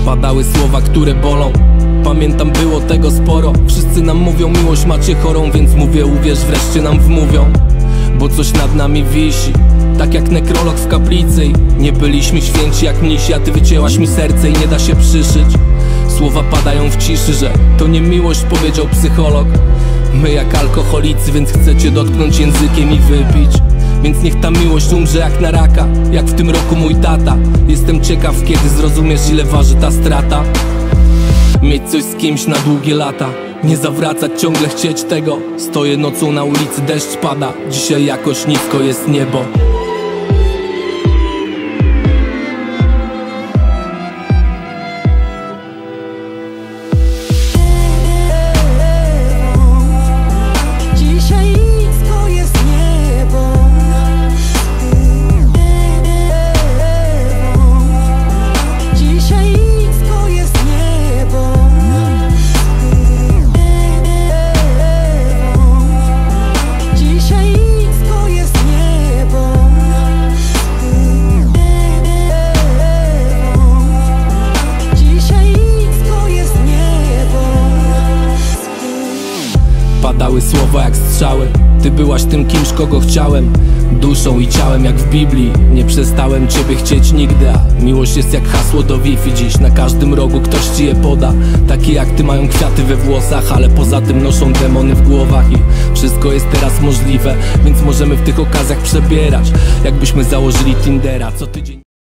Padały słowa, które bolą. Pamiętam, było tego sporo. Wszyscy nam mówią, miłość macie chorą, więc mówię, uwierz, wreszcie nam wmówią. Bo coś nad nami wisi, tak jak nekrolog w kaplicy. Nie byliśmy święci jak mnisi, a ty wycięłaś mi serce i nie da się przyszyć. Słowa padają w ciszy, że to nie miłość, powiedział psycholog. My jak alkoholicy, więc chcecie dotknąć językiem i wypić. Więc niech ta miłość umrze jak na raka, jak w tym roku mój tata. Jestem ciekaw, kiedy zrozumiesz, ile waży ta strata. Mieć coś z kimś na długie lata, nie zawracać, ciągle chcieć tego. Stoję nocą na ulicy, deszcz pada. Dzisiaj jakoś nisko jest niebo. Padały słowa jak strzały. Ty byłaś tym kimś, kogo chciałem, duszą i ciałem jak w Biblii. Nie przestałem ciebie chcieć nigdy, a miłość jest jak hasło do Wi-Fi. Dziś na każdym rogu ktoś ci je poda. Takie jak ty mają kwiaty we włosach, ale poza tym noszą demony w głowach. I wszystko jest teraz możliwe, więc możemy w tych okazjach przebierać, jakbyśmy założyli Tindera co tydzień.